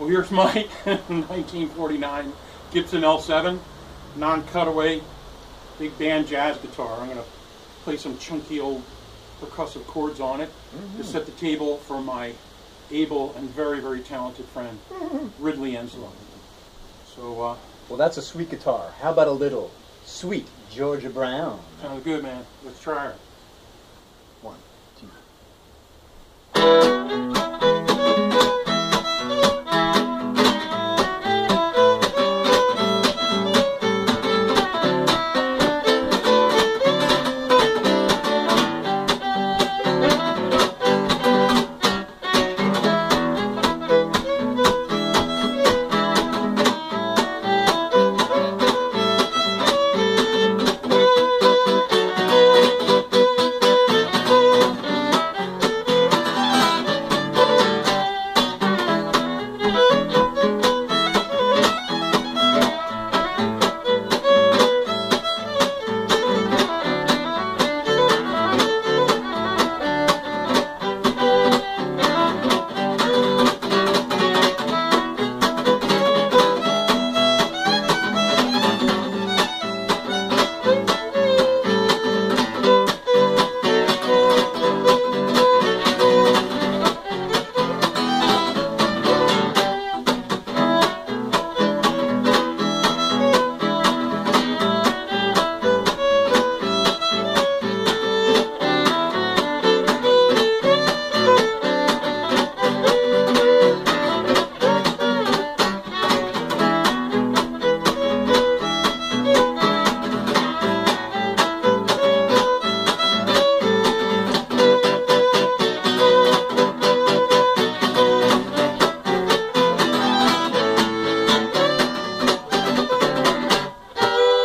Well, here's my 1949 Gibson L7 non-cutaway big band jazz guitar. I'm going to play some chunky old percussive chords on it to set the table for my able and very, very talented friend, Ridley Enslow. So, well, that's a sweet guitar. How about a little sweet Georgia Brown? Sounds good, man. Let's try it. 1, 2.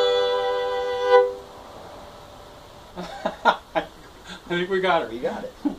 I think we got it. We got it.